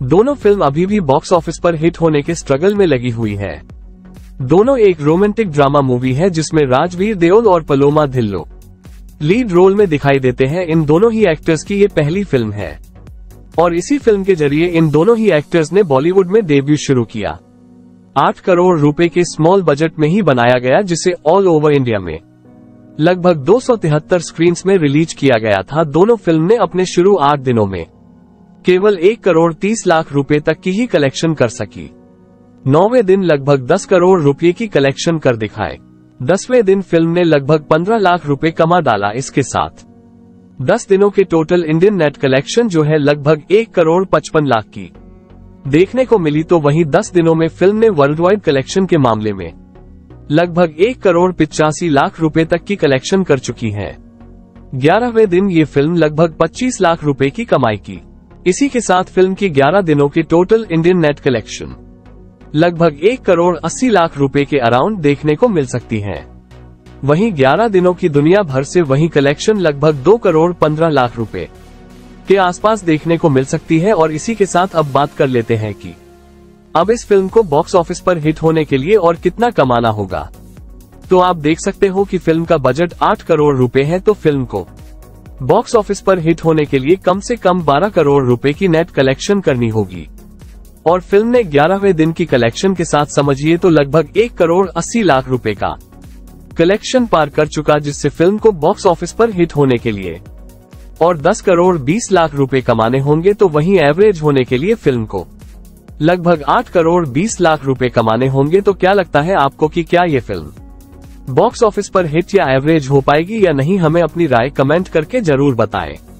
दोनों फिल्म अभी भी बॉक्स ऑफिस पर हिट होने के स्ट्रगल में लगी हुई है। दोनों एक रोमांटिक ड्रामा मूवी है जिसमें राजवीर देओल और पलोमा धिल्लो लीड रोल में दिखाई देते हैं। इन दोनों ही एक्टर्स की ये पहली फिल्म है और इसी फिल्म के जरिए इन दोनों ही एक्टर्स ने बॉलीवुड में डेब्यू शुरू किया। 8 करोड़ रुपए के स्मॉल बजट में ही बनाया गया, जिसे ऑल ओवर इंडिया में लगभग 273 स्क्रीन्स में रिलीज किया गया था। दोनों फिल्म ने अपने शुरू 8 दिनों में केवल 1 करोड़ 30 लाख रुपए तक की ही कलेक्शन कर सकी। 9वें दिन लगभग 10 करोड़ रुपए की कलेक्शन कर दिखाए। 10वें दिन फिल्म ने लगभग 15 लाख रुपए कमा डाला। इसके साथ 10 दिनों के टोटल इंडियन नेट कलेक्शन जो है लगभग 1 करोड़ 55 लाख की देखने को मिली। तो वहीं 10 दिनों में फिल्म ने वर्ल्ड वाइड कलेक्शन के मामले में लगभग 1 करोड़ 85 लाख रुपए तक की कलेक्शन कर चुकी है। 11वें दिन ये फिल्म लगभग 25 लाख रुपए की कमाई की। इसी के साथ फिल्म की 11 दिनों की टोटल इंडियन नेट कलेक्शन लगभग 1 करोड़ 80 लाख रुपए के अराउंड देखने को मिल सकती है। वहीं 11 दिनों की दुनिया भर से वही कलेक्शन लगभग 2 करोड़ 15 लाख रुपए के आसपास देखने को मिल सकती है। और इसी के साथ अब बात कर लेते हैं कि अब इस फिल्म को बॉक्स ऑफिस पर हिट होने के लिए और कितना कमाना होगा। तो आप देख सकते हो कि फिल्म का बजट 8 करोड़ रुपए है, तो फिल्म को बॉक्स ऑफिस पर हिट होने के लिए कम से कम 12 करोड़ रुपए की नेट कलेक्शन करनी होगी। और फिल्म ने 11वें दिन की कलेक्शन के साथ समझिए तो लगभग 1 करोड़ 80 लाख रुपए का कलेक्शन पार कर चुका, जिससे फिल्म को बॉक्स ऑफिस पर हिट होने के लिए और 10 करोड़ 20 लाख रुपए कमाने होंगे। तो वहीं एवरेज होने के लिए फिल्म को लगभग 8 करोड़ 20 लाख रुपए कमाने होंगे। तो क्या लगता है आपको कि क्या ये फिल्म बॉक्स ऑफिस पर हिट या एवरेज हो पाएगी या नहीं? हमें अपनी राय कमेंट करके जरूर बताएं।